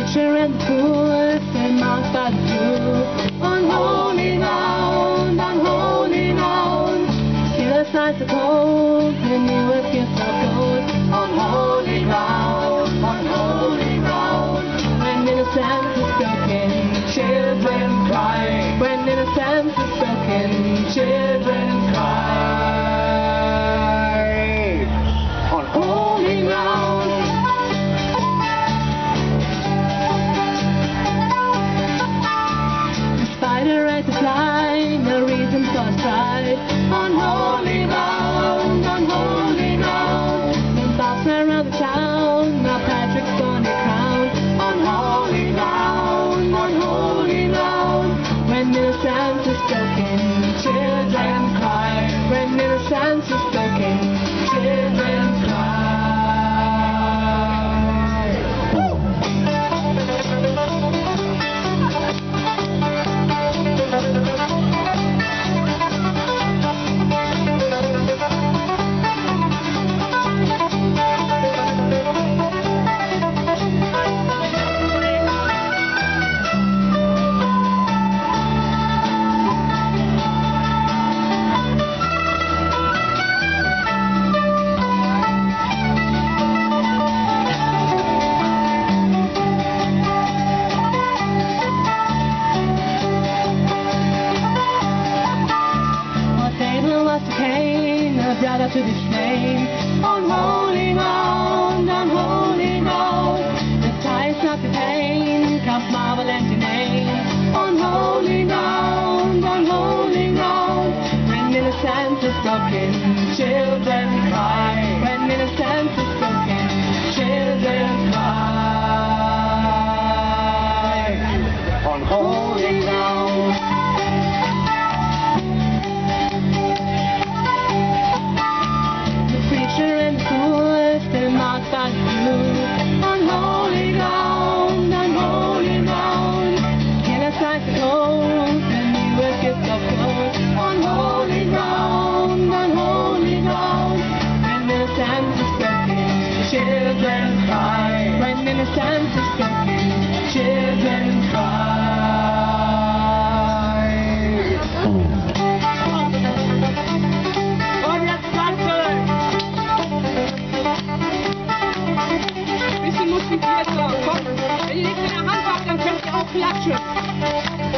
preacher and the poor stand marked by the Jew. Unholy ground, unholy ground. Killer sights are cold, and you have gifts of gold. Unholy ground, unholy ground. When innocence is broken, children cry. When innocence is broken, children cry. Unholy ground. The spider right to fly, no reason for pride. Unholy ground, unholy ground. Then bounce around the town, now Patrick's gonna crown. Unholy ground, unholy ground. When innocence is broken, children cry. When innocence is broken, children cry. Brought up to this name. Unholy ground, unholy ground. The ties not the pain, come marvel at your name. Unholy ground, unholy ground. When innocence is broken, children cry. When innocence is broken, children cry. Unholy ground. By you. Unholy ground, unholy ground. Killer sights are cold, and you have gifts of gold. Unholy ground, unholy ground. When innocence is broken, children cry. When innocence is broken, children cry. Motiviert, komm. Wenn ihr nichts in der Hand habt, dann könnt ihr auch klatschen.